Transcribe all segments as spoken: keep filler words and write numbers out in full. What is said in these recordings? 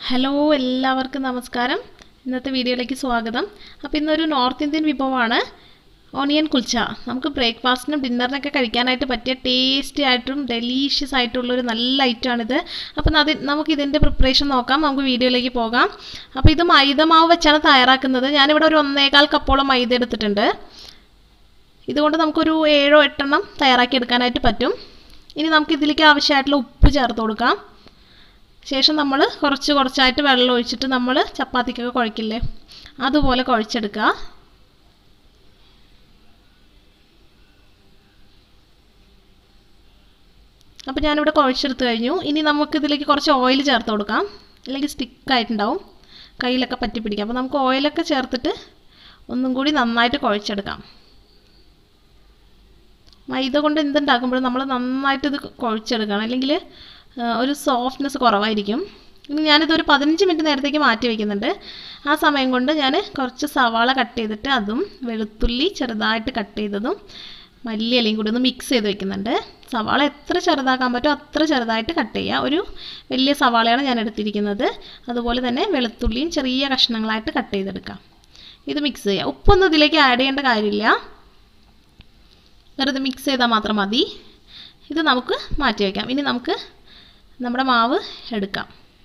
Hello എല്ലാവർക്കും നമസ്കാരം. ഇന്നത്തെ വീഡിയോയിലേക്ക് സ്വാഗതം. അപ്പോൾ ഇന്നൊരു നോർത്ത് ഇന്ത്യൻ വിഭവമാണ് ഓണിയൻ കുൽച്ച. നമുക്ക് ബ്രേക്ക്ഫാസ്റ്റിനും ഡിന്നറിനൊക്കെ കഴിക്കാനായിട്ട് പറ്റിയ ടേസ്റ്റി ആയിട്ടും ഡെലീഷ്യസ് ആയിട്ടുള്ളൊരു നല്ല ഐറ്റമാണിത്. അപ്പോൾ അത് നമുക്ക് ഇതിൻ്റെ പ്രിപ്പറേഷൻ നോക്കാം. നമുക്ക് വീഡിയോയിലേക്ക് പോകാം. അപ്പോൾ ഇത് മൈദമാവ് വെച്ചാണ് തയ്യാറാക്കുന്നത്. ഞാനിവിടെ ഒരു ഒന്നേകാൽ കപ്പോളം മൈദ എടുത്തിട്ടുണ്ട്. ഇതുകൊണ്ട് നമുക്കൊരു ഏഴോ എട്ടെണ്ണം തയ്യാറാക്കി എടുക്കാനായിട്ട് പറ്റും. ഇനി നമുക്ക് ഇതിലേക്ക് ആവശ്യമായിട്ടുള്ള ഉപ്പ് ചേർത്ത് കൊടുക്കാം. ശേഷം നമ്മൾ കുറച്ച് കുറച്ചായിട്ട് വെള്ളം ഒഴിച്ചിട്ട് നമ്മൾ ചപ്പാത്തിക്കൊക്കെ കുഴക്കില്ലേ, അതുപോലെ കുഴച്ചെടുക്കുക. അപ്പോൾ ഞാനിവിടെ കുഴച്ചെടുത്ത് കഴിഞ്ഞു. ഇനി നമുക്കിതിലേക്ക് കുറച്ച് ഓയിൽ ചേർത്ത് കൊടുക്കാം, അല്ലെങ്കിൽ സ്റ്റിക്കായിട്ടുണ്ടാവും, കയ്യിലൊക്കെ പറ്റി പിടിക്കാം. അപ്പോൾ നമുക്ക് ഓയിലൊക്കെ ചേർത്തിട്ട് ഒന്നും കൂടി നന്നായിട്ട് കുഴച്ചെടുക്കാം. മൈദ കൊണ്ട് എന്തുണ്ടാക്കുമ്പോഴും നമ്മൾ നന്നായിട്ട് ഇത് കുഴച്ചെടുക്കണം, അല്ലെങ്കിൽ ഒരു സോഫ്റ്റ്നെസ് കുറവായിരിക്കും. ഇനി ഞാനിതൊരു പതിനഞ്ച് മിനിറ്റ് നേരത്തേക്ക് മാറ്റി വയ്ക്കുന്നുണ്ട്. ആ സമയം കൊണ്ട് ഞാൻ കുറച്ച് സവാള കട്ട് ചെയ്തിട്ട് അതും വെളുത്തുള്ളി ചെറുതായിട്ട് കട്ട് ചെയ്തതും മല്ലിയിലയും കൂടി ഒന്ന് മിക്സ് ചെയ്ത് വെക്കുന്നുണ്ട്. സവാള എത്ര ചെറുതാക്കാൻ പറ്റുമോ അത്ര ചെറുതായിട്ട് കട്ട് ചെയ്യുക. ഒരു വലിയ സവാളയാണ് ഞാൻ എടുത്തിരിക്കുന്നത്. അതുപോലെ തന്നെ വെളുത്തുള്ളിയും ചെറിയ കഷ്ണങ്ങളായിട്ട് കട്ട് ചെയ്തെടുക്കാം. ഇത് മിക്സ് ചെയ്യുക. ഉപ്പൊന്നും ഇതിലേക്ക് ആഡ് ചെയ്യേണ്ട കാര്യമില്ല, വെറുതെ മിക്സ് ചെയ്താൽ മാത്രം മതി. ഇത് നമുക്ക് മാറ്റി വയ്ക്കാം. ഇനി നമുക്ക് നമ്മുടെ മാവ് എടുക്കാം.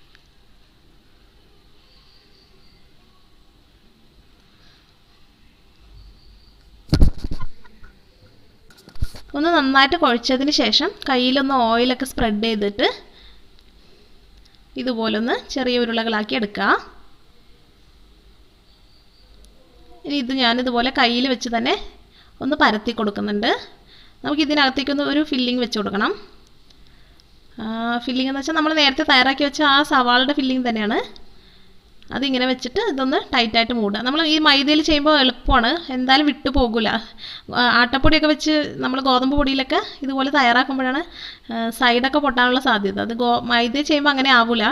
ഒന്ന് നന്നായിട്ട് കുഴച്ചതിന് ശേഷം കയ്യിലൊന്ന് ഓയിലൊക്കെ സ്പ്രെഡ് ചെയ്തിട്ട് ഇതുപോലെ ഒന്ന് ചെറിയ ഉരുളകളാക്കി എടുക്കുക. ഇനി ഇത് ഞാനിതുപോലെ കയ്യിൽ വെച്ച് തന്നെ ഒന്ന് പരത്തി കൊടുക്കുന്നുണ്ട്. നമുക്ക് ഇതിനകത്തേക്കൊന്ന് ഒരു ഫില്ലിങ് വെച്ച് കൊടുക്കണം. ഫില്ലിംഗ് എന്ന് വെച്ചാൽ നമ്മൾ നേരത്തെ തയ്യാറാക്കി വെച്ച ആ സവാളയുടെ ഫില്ലിംഗ് തന്നെയാണ്. അതിങ്ങനെ വെച്ചിട്ട് ഇതൊന്ന് ടൈറ്റായിട്ട് മൂടുക. നമ്മൾ ഈ മൈദയിൽ ചെയ്യുമ്പോൾ എളുപ്പമാണ്, എന്തായാലും വിട്ടു പോകില്ല. ആട്ടപ്പൊടിയൊക്കെ വെച്ച് നമ്മൾ ഗോതമ്പ് പൊടിയിലൊക്കെ ഇതുപോലെ തയ്യാറാക്കുമ്പോഴാണ് സൈഡൊക്കെ പൊട്ടാനുള്ള സാധ്യത. അത് ഗോ മൈദ ചെയ്യുമ്പോൾ അങ്ങനെ ആവില്ല.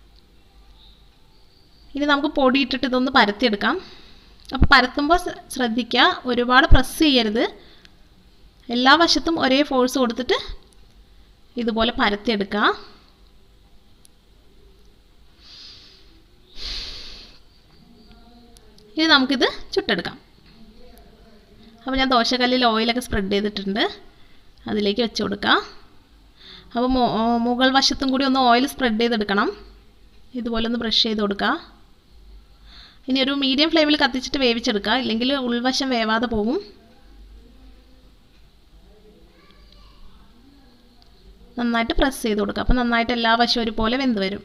ഇനി നമുക്ക് പൊടി ഇട്ടിട്ട് ഇതൊന്ന് പരത്തിയെടുക്കാം. അപ്പോൾ പരത്തുമ്പോൾ ശ്രദ്ധിക്കുക, ഒരുപാട് പ്രസ് ചെയ്യരുത്. എല്ലാ വശത്തും ഒരേ ഫോഴ്സ് കൊടുത്തിട്ട് ഇതുപോലെ പരത്തിയെടുക്കുക. ഇനി നമുക്കിത് ചുട്ടെടുക്കാം. അപ്പോൾ ഞാൻ ദോശക്കല്ലിൽ ഓയിലൊക്കെ സ്പ്രെഡ് ചെയ്തിട്ടുണ്ട്, അതിലേക്ക് വെച്ച് കൊടുക്കുക. അപ്പോൾ മുകൾ വശത്തും കൂടി ഒന്ന് ഓയിൽ സ്പ്രെഡ് ചെയ്തെടുക്കണം. ഇതുപോലെ ഒന്ന് ബ്രഷ് ചെയ്ത് കൊടുക്കുക. ഇനി ഒരു മീഡിയം ഫ്ലെയിമിൽ കത്തിച്ചിട്ട് വേവിച്ചെടുക്കുക, ഇല്ലെങ്കിൽ ഉൾവശം വേവാതെ പോകും. നന്നായിട്ട് പ്രസ് ചെയ്ത് കൊടുക്കുക. അപ്പോൾ നന്നായിട്ട് എല്ലാ വശവും ഒരുപോലെ വെന്ത് വരും.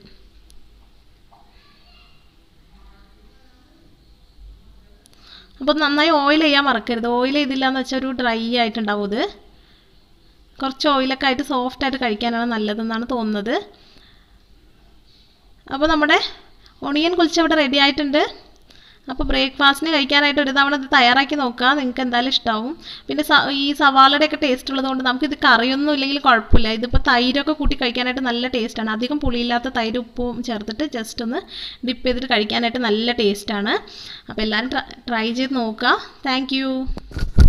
അപ്പോൾ നന്നായി ഓയിൽ ചെയ്യാൻ മറക്കരുത്. ഓയിൽ ചെയ്തില്ല എന്ന് വെച്ചാൽ ഒരു ഡ്രൈ ആയിട്ടുണ്ടാവും. ഇത് കുറച്ച് ഓയിലൊക്കെ ആയിട്ട് സോഫ്റ്റായിട്ട് കഴിക്കാനാണ് നല്ലതെന്നാണ് തോന്നുന്നത്. അപ്പോൾ നമ്മുടെ ഓണിയൻ കുൽച്ച ഇവിടെ റെഡി ആയിട്ടുണ്ട്. അപ്പോൾ ബ്രേക്ക്ഫാസ്റ്റിന് കഴിക്കാനായിട്ട് ഒരു തവണ ഇത് തയ്യാറാക്കി നോക്കുക, നിങ്ങൾക്ക് എന്തായാലും ഇഷ്ടമാവും. പിന്നെ ഈ സവാളയുടെയൊക്കെ ടേസ്റ്റ് ഉള്ളതുകൊണ്ട് നമുക്കിത് കറിയൊന്നും ഇല്ലെങ്കിൽ കുഴപ്പമില്ല. ഇതിപ്പോൾ തൈരൊക്കെ കൂട്ടി കഴിക്കാനായിട്ട് നല്ല ടേസ്റ്റാണ്. അധികം പുളിയില്ലാത്ത തൈര് ഉപ്പും ചേർത്തിട്ട് ജസ്റ്റ് ഒന്ന് ഡിപ്പ് ചെയ്തിട്ട് കഴിക്കാനായിട്ട് നല്ല ടേസ്റ്റാണ്. അപ്പോൾ എല്ലാവരും ട്രൈ ചെയ്ത് നോക്കുക. താങ്ക്